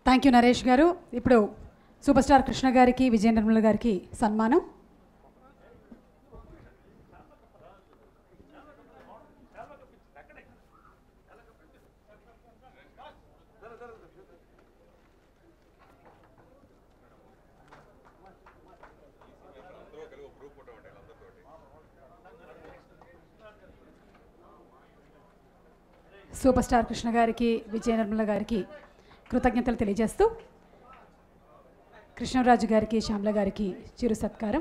Thank you Naresh గారు. ఇప్పుడు super star Krishna గారికి, విజయ నిర్మల గారికి సన్మానం. సూపర్ స్టార్ కృష్ణ గారికి, విజయ నిర్మల గారికి కృతజ్ఞతలు తెలియజేస్తూ కృష్ణరాజు గారికి, శ్యామల గారికి చిరు సత్కారం.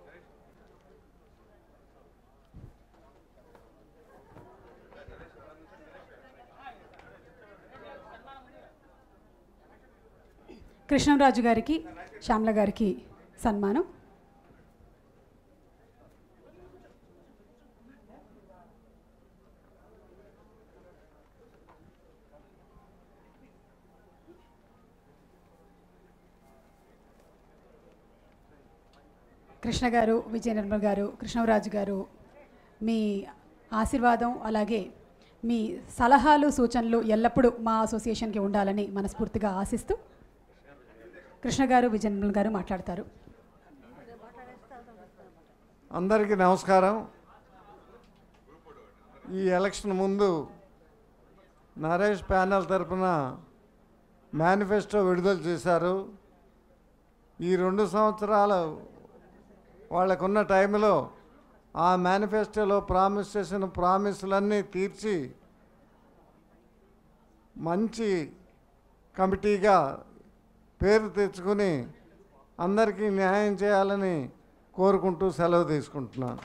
కృష్ణరాజు గారికి, శ్యామల గారికి సన్మానం. కృష్ణ గారు, విజయ నిర్మల్ గారు, కృష్ణరాజు గారు, మీ ఆశీర్వాదం అలాగే మీ సలహాలు సూచనలు ఎల్లప్పుడూ మా అసోసియేషన్కి ఉండాలని మనస్ఫూర్తిగా ఆశిస్తూ కృష్ణ గారు, విజయ నిర్మల్ గారు మాట్లాడతారు. అందరికీ నమస్కారం. ఈ ఎలక్షన్ ముందు నరేష్ ప్యానెల్ తరఫున మేనిఫెస్టో విడుదల చేశారు. ఈ 2 సంవత్సరాలు వాళ్ళకున్న టైంలో ఆ మేనిఫెస్టోలో ప్రామిస్ చేసిన ప్రామిస్లన్నీ తీర్చి మంచి కమిటీగా పేరు తెచ్చుకుని అందరికీ న్యాయం చేయాలని కోరుకుంటూ సెలవు తీసుకుంటున్నాను.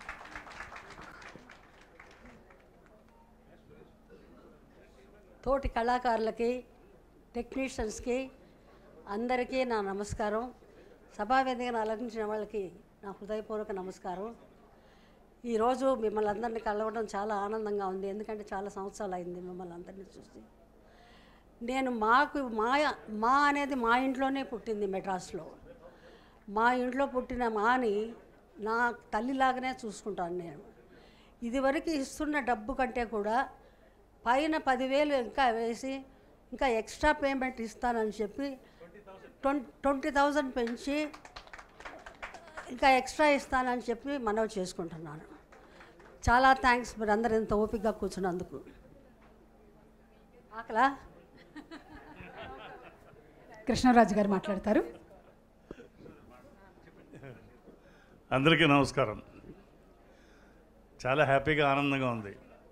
తోటి కళాకారులకి, టెక్నీషియన్స్కి అందరికీ నా నమస్కారం. సభావేదికను అలంకరించిన వాళ్ళకి నా హృదయపూర్వక నమస్కారం. ఈరోజు మిమ్మల్ని అందరినీ కలవడం చాలా ఆనందంగా ఉంది. ఎందుకంటే చాలా సంవత్సరాలు అయింది మిమ్మల్ని అందరినీ చూసి. నేను మా అనేది మా ఇంట్లోనే పుట్టింది మెడ్రాస్లో. మా ఇంట్లో పుట్టిన మాని నా తల్లిలాగానే చూసుకుంటాను నేను. ఇదివరకు ఇస్తున్న డబ్బు కంటే కూడా పైన 10,000 ఇంకా వేసి ఇంకా ఎక్స్ట్రా పేమెంట్ ఇస్తానని చెప్పి 20,000 పెంచి ఇంకా ఎక్స్ట్రా ఇస్తానని చెప్పి మనవి చేసుకుంటున్నాను. చాలా థ్యాంక్స్ మీరు అందరూ ఇంత ఓపికగా కూర్చున్నందుకు. ఆకలా కృష్ణరాజు గారు మాట్లాడతారు. అందరికీ నమస్కారం. చాలా హ్యాపీగా, ఆనందంగా ఉంది.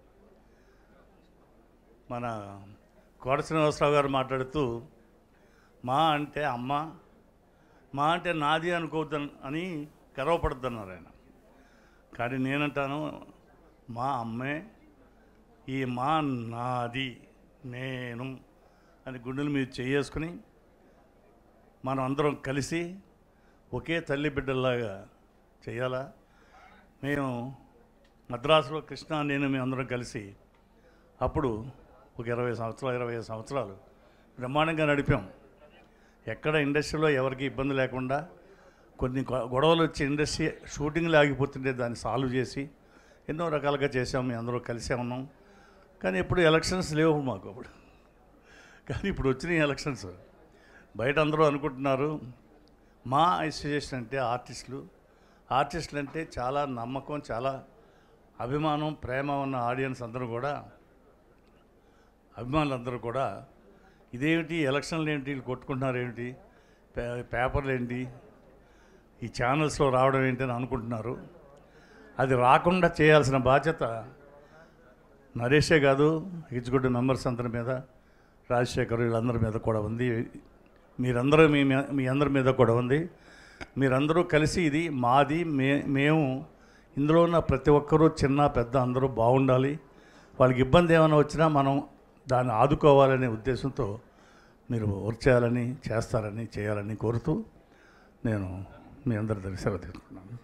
మన కోట శ్రీనివాసరావు గారు మాట్లాడుతూ మా అంటే అమ్మ, మా అంటే నాది అనుకోవద్దని అని గర్వపడుతున్నారు ఆయన. కానీ నేనంటాను మా అమ్మే, ఈ మా నాది, నేను అని గుండెల మీద చేసుకుని మనం అందరం కలిసి ఒకే తల్లి బిడ్డల్లాగా చేయాలా. మేము మద్రాసులో కృష్ణ నేను మేము అందరం కలిసి అప్పుడు ఒక 25 సంవత్సరాలు బ్రహ్మాండంగా నడిపాం. ఎక్కడ ఇండస్ట్రీలో ఎవరికి ఇబ్బంది లేకుండా, కొన్ని గొడవలు వచ్చి ఇండస్ట్రీ షూటింగ్లు ఆగిపోతుంటే దాన్ని సాల్వ్ చేసి ఎన్నో రకాలుగా చేసాం. మేము అందరూ కలిసే ఉన్నాం. కానీ ఇప్పుడు ఎలక్షన్స్ లేవు మాకు అప్పుడు. కానీ ఇప్పుడు వచ్చినాయి ఎలక్షన్స్. బయట అందరూ అనుకుంటున్నారు మా అసోసియేషన్ అంటే ఆర్టిస్టులు అంటే చాలా నమ్మకం, చాలా అభిమానం, ప్రేమ ఉన్న ఆడియన్స్ అందరూ కూడా, అభిమానులందరూ కూడా ఇదేమిటి ఎలక్షన్లు ఏంటి, వీళ్ళు కొట్టుకుంటున్నారు ఏమిటి, పేపర్లు ఏంటి, ఈ ఛానల్స్లో రావడం ఏంటి అని అనుకుంటున్నారు. అది రాకుండా చేయాల్సిన బాధ్యత నరేషే కాదు, ఎగ్జిక్యూటివ్ మెంబర్స్ అందరి మీద, రాజశేఖర్ వీళ్ళందరి మీద కూడా ఉంది. మీరందరూ మీ అందరి మీద కూడా ఉంది. మీరందరూ కలిసి ఇది మాది, మేము ఇందులో ఉన్న ప్రతి ఒక్కరూ చిన్న పెద్ద అందరూ బాగుండాలి. వాళ్ళకి ఇబ్బంది ఏమైనా వచ్చినా మనం దాన్ని ఆదుకోవాలనే ఉద్దేశంతో మీరు వర్క్ చేయాలని కోరుతూ నేను మీ అందరి దగ్గర సెలవు తీసుకున్నాను.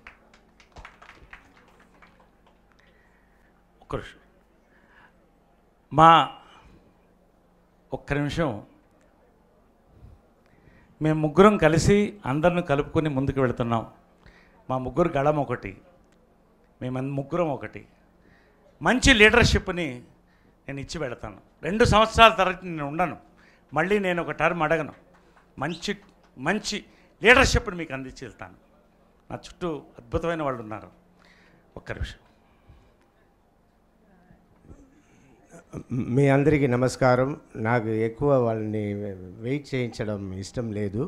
ఒక్క నిమిషం మేము ముగ్గురం కలిసి అందరిని కలుపుకొని ముందుకు వెళుతున్నాం. మా ముగ్గురు గళం ఒకటి, మేము ముగ్గురం ఒకటి. మంచి లీడర్షిప్ని నేను ఇచ్చి వెళతాను. 2 సంవత్సరాల తర్వాత నేను ఉండను. మళ్ళీ నేను ఒక టర్మ్ అడగను. మంచి మంచి లీడర్షిప్ని మీకు అందించి వెళ్తాను. నా చుట్టూ అద్భుతమైన వాళ్ళు ఉన్నారు. ఒక్క నిమిషం. మీ అందరికీ నమస్కారం. నాకు ఎక్కువ వాళ్ళని వెయిట్ చేయించడం ఇష్టం లేదు.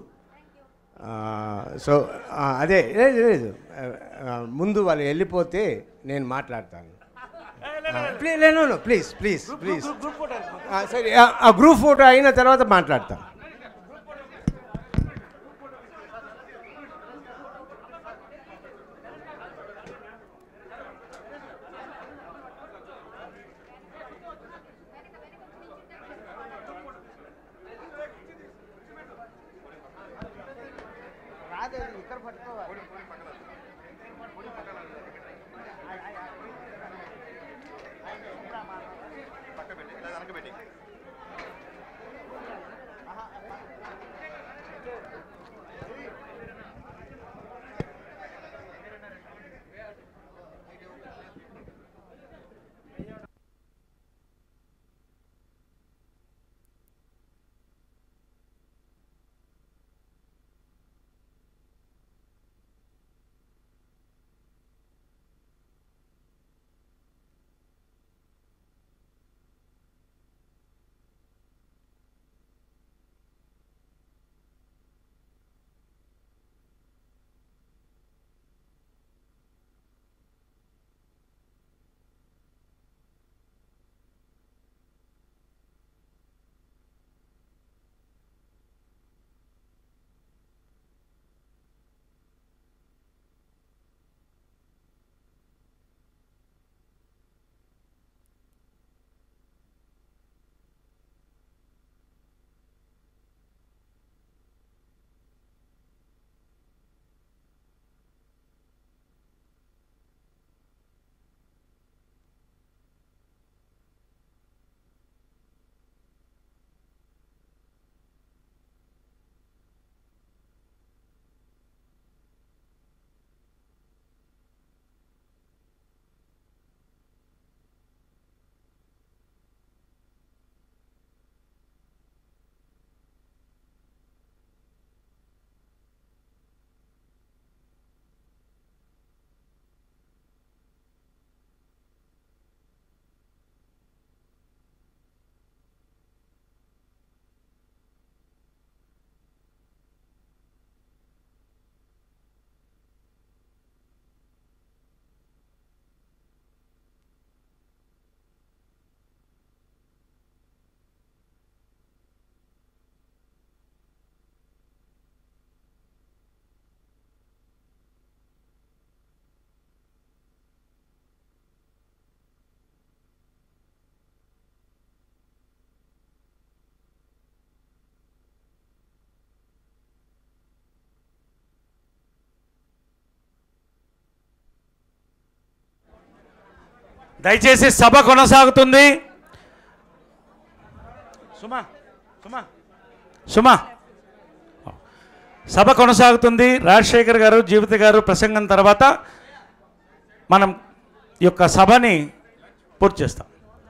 సో అదే లేదు, ముందు వాళ్ళు వెళ్ళిపోతే నేను మాట్లాడతాను. ప్లీజ్ ప్లీజ్ ప్లీజ్ సరే, ఆ గ్రూప్ ఫోటో అయిన తర్వాత మాట్లాడతాను. దయచేసి సభ కొనసాగుతుంది. సుమా సుమా సుమా సభ కొనసాగుతుంది. రాజశేఖర్ గారు, జీవిత గారు ప్రసంగం తర్వాత మనం ఈ యొక్క సభని పూర్తి చేస్తాం.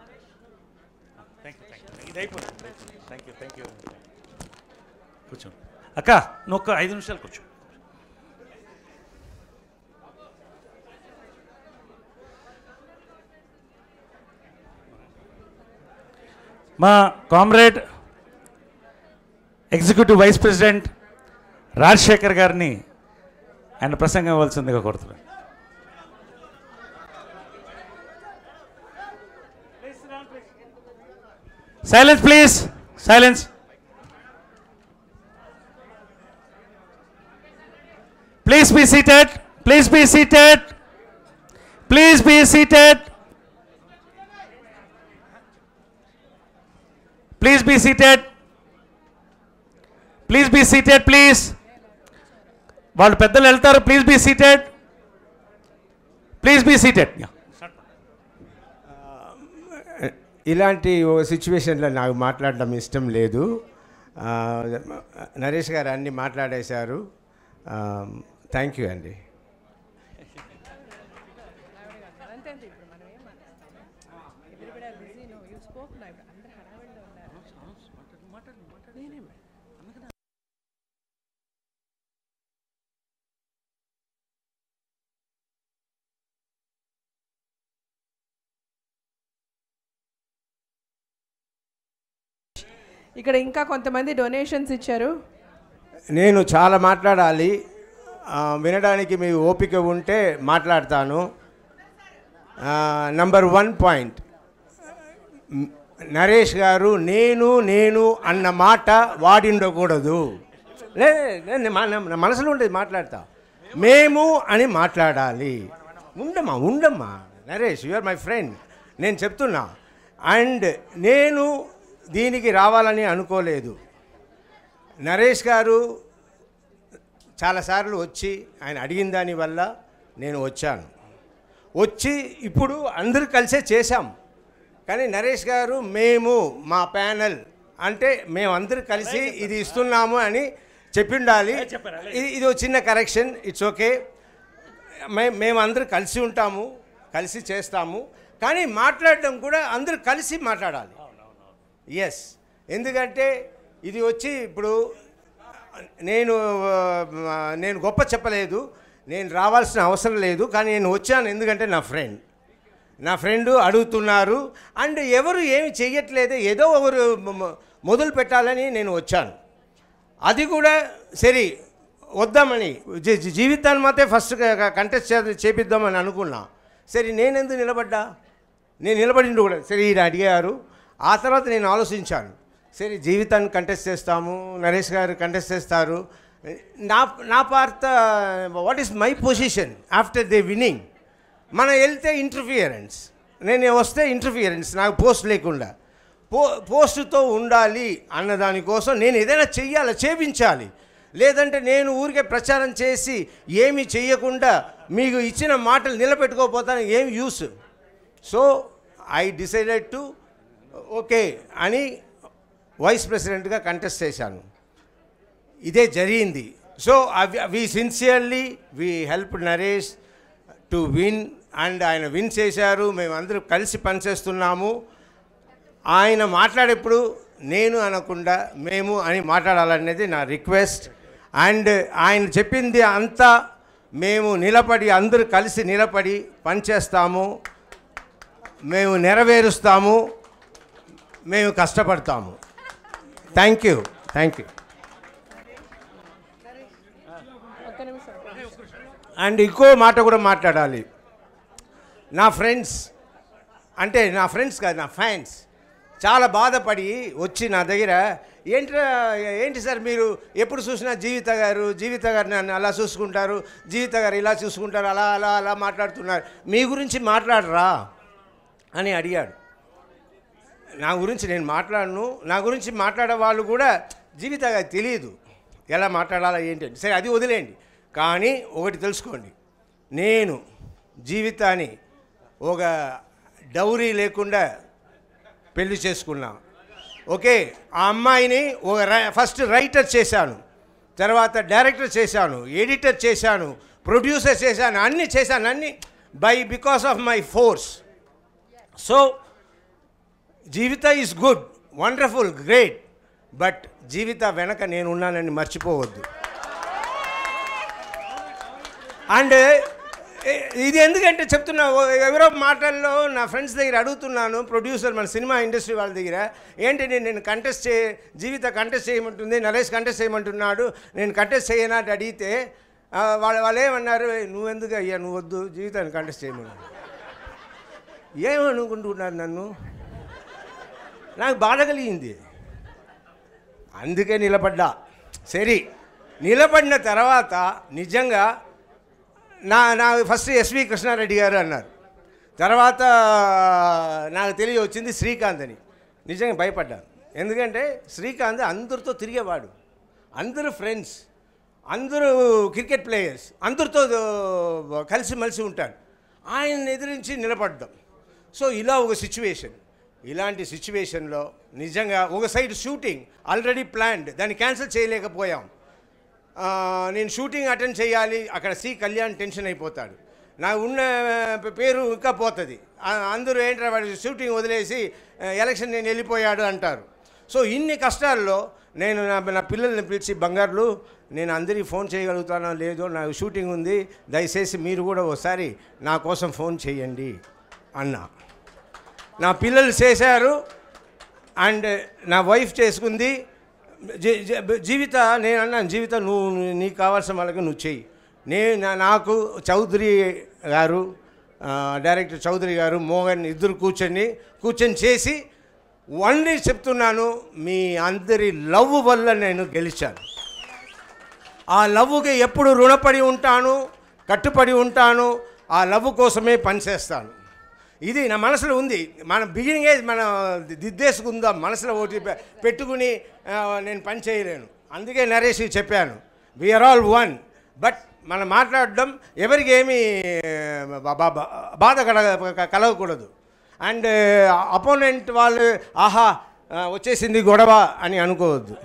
కూర్చో అక్క, నువ్వు ఒక 5 నిమిషాలు కూర్చో. మా comrade executive vice president Rajasekhar గారిని ఆయన ప్రసంగం ఇవ్వాల్సిందిగా కోరుతున్నాను. Silence please, silence. Please be seated, please be seated, please be seated, please be seated, please be seated, please. వాళ్ళు పెద్దలు వెళ్తారు. Please be seated, please be seated. ఇలాంటి సిచ్యువేషన్లో నాకు మాట్లాడడం ఇష్టం లేదు. నరేష్ గారు అన్నీ మాట్లాడేశారు. థ్యాంక్ యూ అండి. ఇక్కడ ఇంకా కొంతమంది డొనేషన్స్ ఇచ్చారు. నేను చాలా మాట్లాడాలి, వినడానికి మీ ఓపిక ఉంటే మాట్లాడతాను. నంబర్ 1 పాయింట్, నరేష్ గారు నేను అన్న మాట వాడిండకూడదు. మనసులో ఉండేది మాట్లాడతా. మేము అని మాట్లాడాలి. ఉండమ్మా Naresh, you are my friend. నేను చెప్తున్నా. అండ్ నేను దీనికి రావాలని అనుకోలేదు. నరేష్ గారు చాలాసార్లు వచ్చి ఆయన అడిగిన దానివల్ల నేను వచ్చాను. వచ్చి ఇప్పుడు అందరూ కలిసే చేశాం. కానీ నరేష్ గారు మేము మా ప్యానెల్ అంటే మేమందరూ కలిసి ఇది ఇస్తున్నాము అని చెప్పిండాలి. ఇది ఒక చిన్న కరెక్షన్. It's okay. మేమందరూ కలిసి ఉంటాము, కలిసి చేస్తాము. కానీ మాట్లాడడం కూడా అందరూ కలిసి మాట్లాడాలి. ఎస్, ఎందుకంటే ఇది వచ్చి ఇప్పుడు నేను గొప్ప చెప్పలేదు, నేను రావాల్సిన అవసరం లేదు. కానీ నేను వచ్చాను ఎందుకంటే నా ఫ్రెండ్ అడుగుతున్నారు. అండ్ ఎవరు ఏమి చెయ్యట్లేదు, ఏదో ఒకరు మొదలు పెట్టాలని నేను వచ్చాను. అది కూడా సరే వద్దామని జీవితాన్ని మాత్రం ఫస్ట్ కంటెస్ట్ చేపిద్దామని అనుకున్నా. సరే నేను ఎందుకు నేను నిలబడిండు కూడా. సరే ఈయన అడిగారు. ఆ తర్వాత నేను ఆలోచించాను. సరే జీవితాన్ని కంటెస్ట్ చేస్తాము, నరేష్ గారు కంటెస్ట్ చేస్తారు. నా part what is my position after the winning? మనం వెళ్తే ఇంటర్ఫియరెన్స్, నేను వస్తే ఇంటర్ఫియరెన్స్, నాకు పోస్ట్ లేకుండా పోస్టుతో ఉండాలి అన్నదానికోసం నేను ఏదైనా చేపించాలి. లేదంటే నేను ఊరికే ప్రచారం చేసి ఏమీ చెయ్యకుండా మీకు ఇచ్చిన మాటలు నిలబెట్టుకోకపోతాను, ఏం use? So I decided to okay అని వైస్ ప్రెసిడెంట్గా కంటెస్ట్ చేశాను. ఇదే జరిగింది. So we sincerely we help Naresh to win. And ఆయన విన్ చేశారు. మేమందరూ కలిసి పనిచేస్తున్నాము. ఆయన మాట్లాడేప్పుడు నేను అనకుండా మేము అని మాట్లాడాలనేది నా రిక్వెస్ట్. అండ్ ఆయన చెప్పింది అంతా మేము నిలబడి అందరూ కలిసి నిలబడి పనిచేస్తాము, మేము నెరవేరుస్తాము, మేము కష్టపడతాము. Thank you. అండ్ ఇంకో మాట కూడా మాట్లాడాలి. నా ఫ్రెండ్స్ కాదు, నా ఫ్యాన్స్ చాలా బాధపడి వచ్చి నా దగ్గర ఏంటి సార్ మీరు ఎప్పుడు చూసినా జీవిత గారు నన్ను అలా చూసుకుంటారు, జీవిత గారు ఇలా చూసుకుంటారు, అలా మాట్లాడుతున్నారు, మీ గురించి మాట్లాడరా అని అడిగాడు. నా గురించి నేను మాట్లాడను. నా గురించి మాట్లాడే వాళ్ళు కూడా జీవిత గారికి తెలియదు ఎలా మాట్లాడాలా ఏంటి. సరే అది వదిలేండి. కానీ ఒకటి తెలుసుకోండి, నేను జీవితాన్ని ఒక డౌరీ లేకుండా పెళ్లి చేసుకున్నా. ఓకే, ఆ అమ్మాయిని ఫస్ట్ రైటర్ చేశాను, తర్వాత డైరెక్టర్ చేశాను, ఎడిటర్ చేశాను, ప్రొడ్యూసర్ చేశాను, అన్నీ because of my force. So Jeevitha is good, wonderful, great. But Jeevitha వెనక నేనున్నానని మర్చిపోవద్దు. అండ్ ఇది ఎందుకంటే చెప్తున్నా, ఎవరో మాటల్లో నా ఫ్రెండ్స్ దగ్గర అడుగుతున్నాను, ప్రొడ్యూసర్ మన సినిమా ఇండస్ట్రీ వాళ్ళ దగ్గర, ఏంటి నేను జీవిత కంటెస్ట్ చేయమంటుంది, నరేష్ కంటెస్ట్ చేయమంటున్నాడు, నేను కంటెస్ట్ చేయనా అని అడిగితే వాళ్ళు ఏమన్నారు, నువ్వెందుకు అయ్యా, నువ్వు వద్దు, జీవితాన్ని కంటెస్ట్ చేయమన్నారు. ఏమనుకుంటున్నారు నన్ను? నాకు బాధ కలిగింది, అందుకే నిలబడ్డా. సరే, నిలబడిన తర్వాత నిజంగా నా ఫస్ట్ ఎస్వి కృష్ణారెడ్డి గారు అన్నారు, తర్వాత నాకు తెలియవచ్చింది శ్రీకాంత్ అని. నిజంగా భయపడ్డాను. ఎందుకంటే శ్రీకాంత్ అందరితో తిరిగేవాడు, అందరూ ఫ్రెండ్స్, అందరూ క్రికెట్ ప్లేయర్స్, అందరితో కలిసిమెలిసి ఉంటాడు. ఆయన ఎదిరించి నిలబడ్డాం. సో ఇలా ఒక సిచ్యువేషన్, ఇలాంటి సిచ్యువేషన్లో నిజంగా ఒక సైడ్ షూటింగ్ ఆల్రెడీ ప్లాన్డ్, దాన్ని క్యాన్సిల్ చేయలేకపోయాం. నేను షూటింగ్ అటెండ్ చేయాలి, అక్కడ సి కళ్యాణ్ టెన్షన్ అయిపోతాడు, నాకు ఉన్న పేరు ఇంకా పోతుంది, అందరూ ఏంటంటే వాడు షూటింగ్ వదిలేసి ఎలక్షన్ నేను వెళ్ళిపోయాడు అంటారు. సో ఇన్ని కష్టాల్లో నేను నా పిల్లల్ని పిలిచి, బంగారులు నేను అందరికీ ఫోన్ చేయగలుగుతానో లేదో, నాకు షూటింగ్ ఉంది, దయచేసి మీరు కూడా ఒకసారి నా కోసం ఫోన్ చేయండి అన్నా. నా పిల్లలు చేశారు అండ్ నా వైఫ్ చేసుకుంది. జీవిత నేను అన్నాను, జీవిత నువ్వు నీకు కావాల్సిన వాళ్ళకి నువ్వు చెయ్యి. నాకు చౌదరి గారు, డైరెక్టర్ చౌదరి గారు, మోహన్ ఇద్దరు కూర్చొని చేసి ఓన్లీ చెప్తున్నాను, మీ అందరి లవ్ వల్ల నేను గెలిచాను. ఆ లవ్కి ఎప్పుడు రుణపడి ఉంటాను, కట్టుపడి ఉంటాను. ఆ లవ్ కోసమే పనిచేస్తాను. ఇది నా మనసులో ఉంది. మన బిగినింగే మనం దిద్దేసుకుందాం, మనసులో ఒకటి పెట్టుకుని నేను పని చేయలేను. అందుకే నరేష్కి చెప్పాను, వీఆర్ ఆల్ వన్. బట్ మనం మాట్లాడడం ఎవరికి ఏమీ బాధ కలగకూడదు. అండ్ అపోనెంట్ వాళ్ళు ఆహా వచ్చేసింది గొడవ అని అనుకోవద్దు.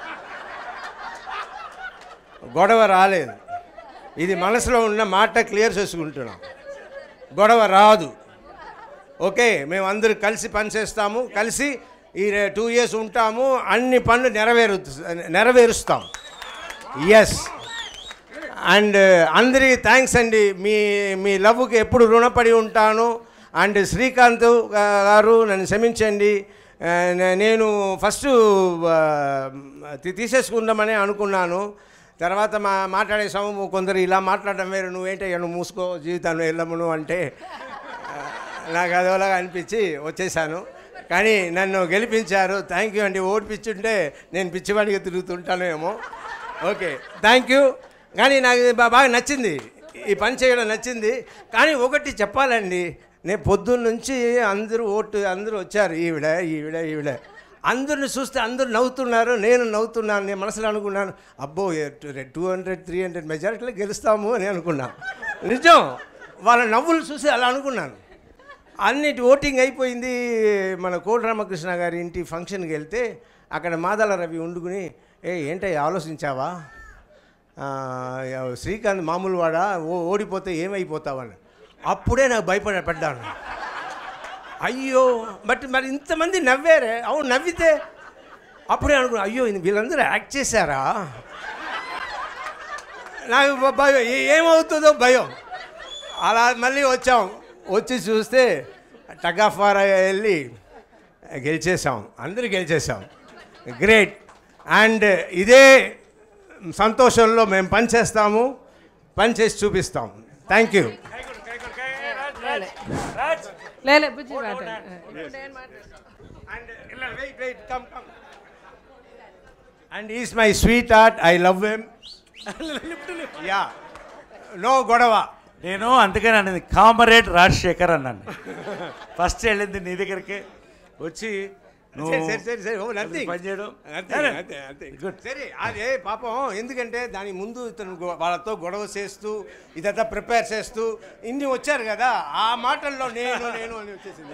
గొడవ రాలేదు. ఇది మనసులో ఉన్న మాట క్లియర్ చేసుకుంటున్నాం. గొడవ రాదు. ఓకే, మేము అందరూ కలిసి పనిచేస్తాము, కలిసి ఈ 2 years ఉంటాము, అన్ని పనులు నెరవేరుస్తాం. ఎస్. అండ్ అందరికీ థ్యాంక్స్ అండి. మీ లవ్కి ఎప్పుడు రుణపడి ఉంటాను. అండ్ శ్రీకాంత్ గారు నన్ను క్షమించండి, నేను ఫస్ట్ తీసేసుకుందామని అనుకున్నాను. తర్వాత మాట్లాడేసాము. కొందరు ఇలా మాట్లాడడం వేరు, నువ్వేంటయ్యా నువ్వు మూసుకో జీవితంలో వెళ్ళమును అంటే నాకు అదోలాగా అనిపించి వచ్చేసాను. కానీ నన్ను గెలిపించారు. థ్యాంక్ యూ అండి. ఓడిపించుంటే నేను పిచ్చివాడిగా తిరుగుతుంటాను ఏమో. Okay, thank you. కానీ నాకు బాగా నచ్చింది, ఈ పని చేయడం నచ్చింది. కానీ ఒకటి చెప్పాలండి, నేను పొద్దున్న నుంచి అందరూ వచ్చారు, ఈవిడ అందరిని చూస్తే అందరూ నవ్వుతున్నారు, నేను నవ్వుతున్నాను. నేను మనసులో అనుకున్నాను, అబ్బో 200-300 మెజారిటీలో గెలుస్తాము అని అనుకున్నాను. నిజం, వాళ్ళ నవ్వులు చూసి అలా అనుకున్నాను. అన్నిటి ఓటింగ్ అయిపోయింది. మన కోడి రామకృష్ణ గారి ఇంటి ఫంక్షన్కి వెళ్తే అక్కడ మాదాల రవి ఉండుకుని, ఏంటో ఆలోచించావా, శ్రీకాంత్ మామూలు వాడా, ఓడిపోతే ఏమైపోతావని. అప్పుడే నాకు భయపడ్డాను. అయ్యో మరి ఇంతమంది నవ్వారే. అవును, నవ్వితే అప్పుడే అనుకున్నా, అయ్యో వీళ్ళందరూ యాక్ట్ చేశారా, నాకు భయం, ఏమవుతుందో భయం. అలా మళ్ళీ వచ్చి చూస్తే టగ్ ఆఫ్ వార్ వెళ్ళి గెలిచేసాం, అందరూ గెలిచేసాం. గ్రేట్. అండ్ ఇదే సంతోషంలో మేము పనిచేస్తాము, పనిచేసి చూపిస్తాం. Thank you. And is my sweet heart, I love him. Yeah, no గొడవ. నేను అందుకని అన్నది కామరేడ్ రాజశేఖర్ అన్నాను. ఫస్ట్ వెళ్ళింది నీ దగ్గరికి వచ్చి సరే. అదే పాపం, ఎందుకంటే దాని ముందు ఇతను వాళ్ళతో గొడవ చేస్తూ ఇదంతా ప్రిపేర్ చేస్తూ ఇన్ని వచ్చారు కదా, ఆ మాటల్లో నేను అని వచ్చేసింది.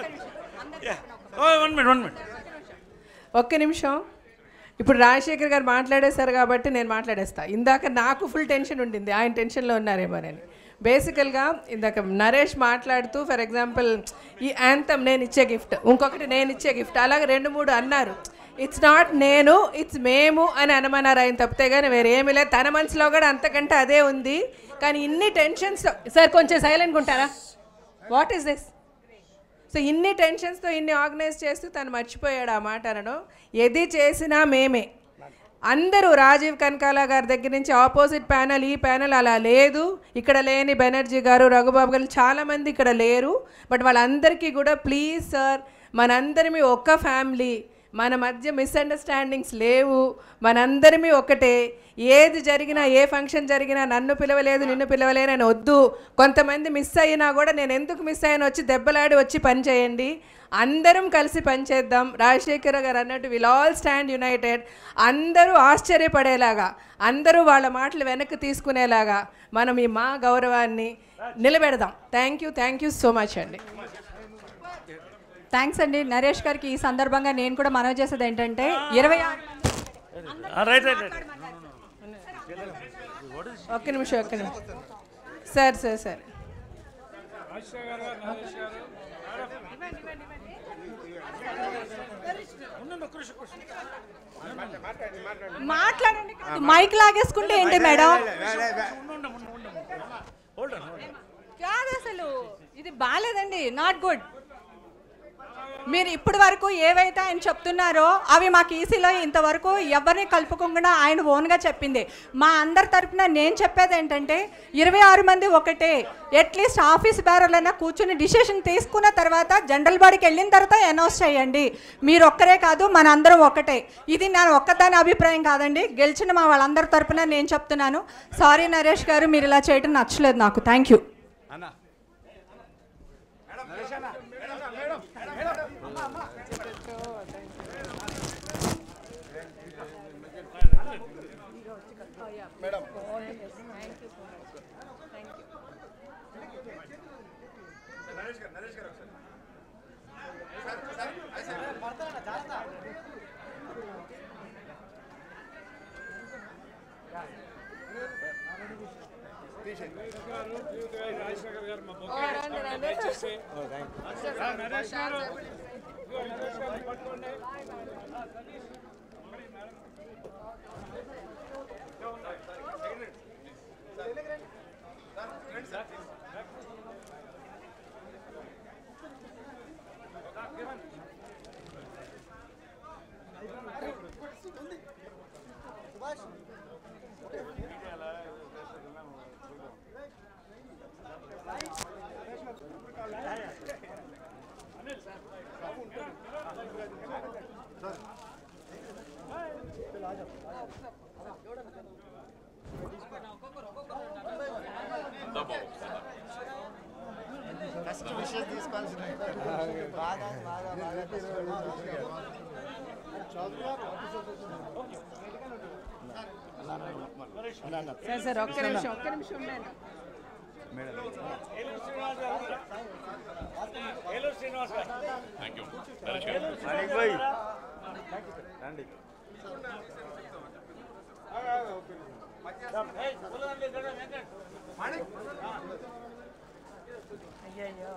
ఒక్క నిమిషం. ఇప్పుడు రాజశేఖర్ గారు మాట్లాడేశారు కాబట్టి నేను మాట్లాడేస్తా. ఇందాక నాకు ఫుల్ టెన్షన్ ఉండింది, ఆయన టెన్షన్లో ఉన్నారేమోనని. బేసికల్గా ఇందాక నరేష్ మాట్లాడుతూ, ఫర్ ఎగ్జాంపుల్ ఈ యాంథమ్ నేను ఇచ్చే గిఫ్ట్, ఇంకొకటి నేను ఇచ్చే గిఫ్ట్, అలాగే 2-3 అన్నారు. ఇట్స్ నాట్ నేను, ఇట్స్ మేము అని అనమన్నారు ఆయన, తప్పితే కానీ వేరే ఏమీ లేదు. తన మనసులో కూడా అంతకంటే అదే ఉంది. కానీ ఇన్ని టెన్షన్స్, సార్ కొంచెం సైలెంట్గా ఉంటారా? What is this? సో ఇన్ని టెన్షన్స్తో ఇన్ని ఆర్గనైజ్ చేస్తూ తను మర్చిపోయాడు ఆ మాట అనడం. ఏది చేసినా మేమే అందరూ, రాజీవ్ కనకాల గారి దగ్గర నుంచి ఆపోజిట్ ప్యానల్, ఈ ప్యానల్ అలా లేదు. ఇక్కడ లేని బెనర్జీ గారు, రఘుబాబు గారు చాలామంది ఇక్కడ లేరు. బట్ వాళ్ళందరికీ కూడా ప్లీజ్ సార్, మనందరిమీ ఒక్క ఫ్యామిలీ, మన మధ్య మిస్అండర్స్టాండింగ్స్ లేవు, మనందరిమీ ఒకటే. ఏది జరిగినా, ఏ ఫంక్షన్ జరిగినా నన్ను పిలవలేదు, నిన్ను పిలవలేనని వద్దు. కొంతమంది మిస్ అయినా కూడా నేను ఎందుకు మిస్ అయ్యాను వచ్చి దెబ్బలాడి వచ్చి పని చేయండి. అందరం కలిసి పనిచేద్దాం. రాజశేఖర్ గారు అన్నట్టు విల్ ఆల్ స్టాండ్ యునైటెడ్. అందరూ ఆశ్చర్యపడేలాగా, అందరూ వాళ్ళ మాటలు వెనక్కి తీసుకునేలాగా మనం ఈ మా గౌరవాన్ని నిలబెడదాం. థ్యాంక్ యూ సో మచ్ అండి. థ్యాంక్స్ అండి. నరేష్ గారికి ఈ సందర్భంగా నేను కూడా మనవి చేసేది ఏంటంటే 26 ఒక్క నిమిషం. సార్ మాట్లాడండి. మైక్ లాగేసుకుంటే ఏంటి మేడం? కాదు అసలు ఇది బాగాలేదండి, నాట్ గుడ్. మీరు ఇప్పటి వరకు ఏవైతే ఆయన చెప్తున్నారో అవి మాకు ఈసీలో ఇంతవరకు ఎవరిని కలుపుకోకుండా ఆయన ఓన్గా చెప్పింది. మా అందరి తరఫున నేను చెప్పేది ఏంటంటే 26 మంది ఒకటే, అట్లీస్ట్ ఆఫీస్ బేరర్లైనా కూర్చుని డిసిషన్ తీసుకున్న తర్వాత జనరల్ బాడీకి వెళ్ళిన తర్వాత అనౌన్స్ చేయండి. మీరు ఒక్కరే కాదు, మన అందరం ఒకటే. ఇది నా ఒక్కదాని అభిప్రాయం కాదండి, గెలిచిన మా వాళ్ళందరి తరఫున నేను చెప్తున్నాను. సారీ నరేష్ గారు, మీరు ఇలా చేయడం నచ్చలేదు నాకు. Thank you. సార్ ఒక్క నిమిషం ఉండండి. అయ్యో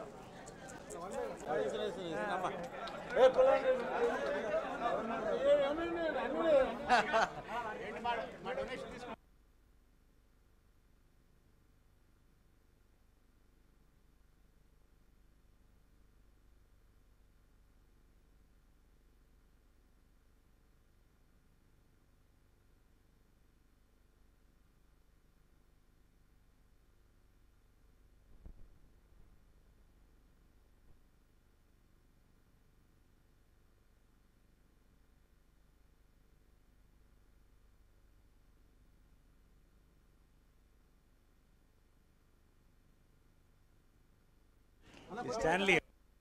స్టాన్లీ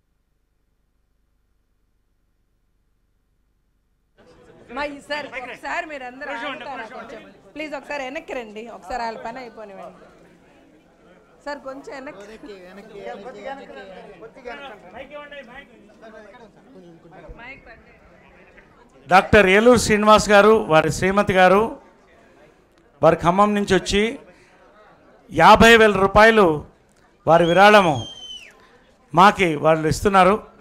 సార్ ఒకసారి మీరు అందరూ ప్లీజ్ ఒకసారి వెనక్కి రండి, ఒకసారి వాళ్ళ పని అయిపోనివ్వండి సార్. కొంచెం వెనక్కి డాక్టర్ ఏలూరు శ్రీనివాస్ గారు, వారి శ్రీమతి గారు, వారి ఖమ్మం నుంచి వచ్చి 50,000 రూపాయలు వారి విరాళము మాకి వాళ్ళు ఇస్తున్నారు.